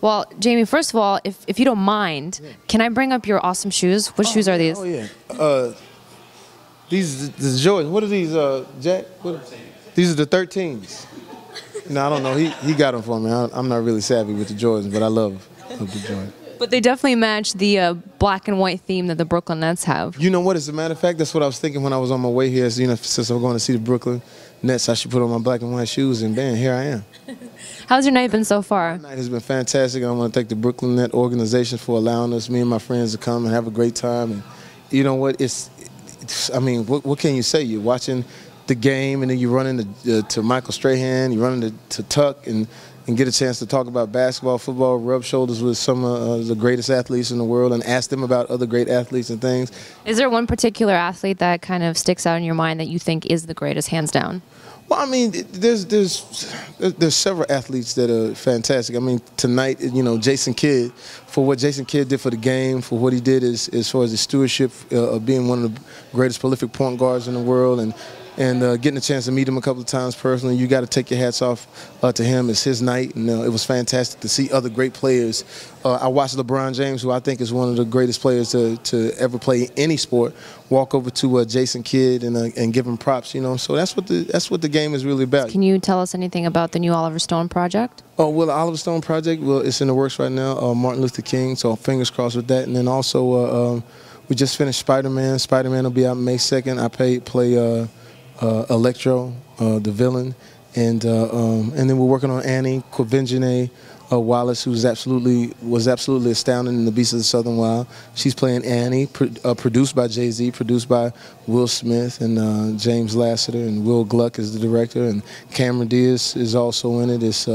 Well, Jamie, first of all, if you don't mind, can I bring up your awesome shoes? What shoes are these? Oh yeah. These the Jordans. What are these, Jack? These are the 13s. No, I don't know. He got them for me. I'm not really savvy with the Jordans, but I love the Jordans. But they definitely match the black and white theme that the Brooklyn Nets have. You know what? As a matter of fact, that's what I was thinking when I was on my way here. So, you know, since I'm going to see the Brooklyn Nets, I should put on my black and white shoes, and bam, here I am. How's your night been so far? The night has been fantastic. I want to thank the Brooklyn Net organization for allowing us, me and my friends, to come and have a great time. And you know what? I mean, what can you say? You're watching the game, and then you run into to Michael Strahan, you run into to Tuck, and get a chance to talk about basketball, football, rub shoulders with some of the greatest athletes in the world, and ask them about other great athletes and things. Is there one particular athlete that kind of sticks out in your mind that you think is the greatest, hands down? Well, I mean, there's several athletes that are fantastic. I mean, tonight, you know, Jason Kidd, for what Jason Kidd did for the game, for what he did as far as the stewardship of being one of the greatest prolific point guards in the world, and getting a chance to meet him a couple of times personally. You got to take your hats off to him. It's his night, and it was fantastic to see other great players. I watched LeBron James, who I think is one of the greatest players to ever play any sport, walk over to Jason Kidd and give him props. You know, so that's what the game is really about. Can you tell us anything about the new Oliver Stone project? Oh, well, the Oliver Stone project, well, it's in the works right now. Martin Luther King, so fingers crossed with that. And then also, we just finished Spider-Man. Spider-Man will be out May 2nd. I play Electro, the villain, and then we're working on Annie Quinvene Wallace, who was absolutely astounding in The Beast of the Southern Wild. She's playing Annie, produced by Jay-Z, produced by Will Smith and James Lasseter, and Will Gluck is the director, and Cameron Diaz is also in it. It's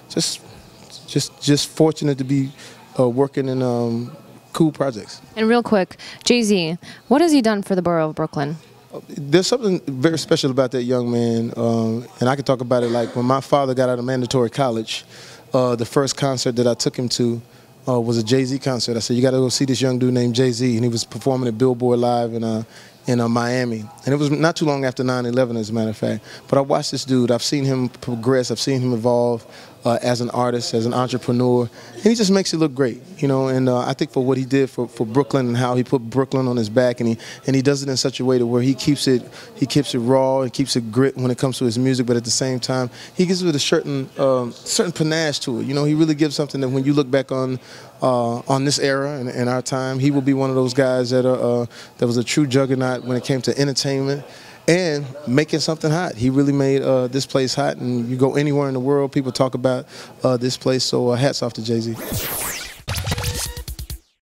just fortunate to be working in cool projects. And real quick, Jay-Z, what has he done for the borough of Brooklyn? There's something very special about that young man, and I can talk about it. Like when my father got out of mandatory college, the first concert that I took him to was a Jay-Z concert. I said, you got to go see this young dude named Jay-Z, and he was performing at Billboard Live in Miami. And it was not too long after 9/11, as a matter of fact. But I watched this dude. I've seen him progress. I've seen him evolve as an artist, as an entrepreneur. And he just makes it look great, you know. And I think for what he did for Brooklyn and how he put Brooklyn on his back, and he does it in such a way to where he keeps it raw and keeps it grit when it comes to his music, but at the same time, he gives it a certain panache to it. You know, he really gives something that when you look back on this era and our time, he will be one of those guys that was a true juggernaut when it came to entertainment and making something hot. He really made this place hot, and you go anywhere in the world, people talk about this place, so hats off to Jay-Z.